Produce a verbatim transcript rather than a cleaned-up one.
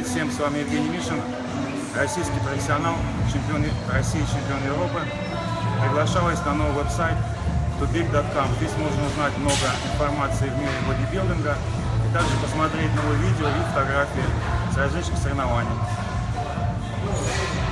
Привет всем, с вами Евгений Мишин, российский профессионал, чемпион России, чемпион Европы. Приглашаю вас на новый веб-сайт ту биг точка ком. Здесь можно узнать много информации в мире бодибилдинга и также посмотреть новые видео и фотографии с различных соревнований.